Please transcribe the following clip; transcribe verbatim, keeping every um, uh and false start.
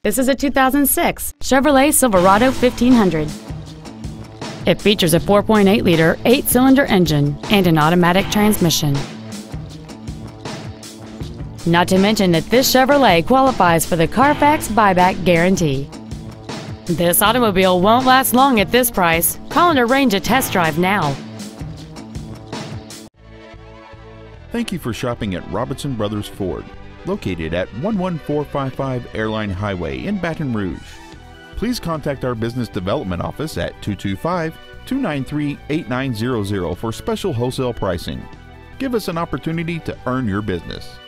This is a two thousand six Chevrolet Silverado fifteen hundred. It features a four point eight liter eight-cylinder engine and an automatic transmission. Not to mention that this Chevrolet qualifies for the Carfax buyback guarantee. This automobile won't last long at this price. Call and arrange a test drive now. Thank you for shopping at Robinson Brothers Ford, located at one one four five five Airline Highway in Baton Rouge. Please contact our business development office at two two five, two nine three, eight nine zero zero for special wholesale pricing. Give us an opportunity to earn your business.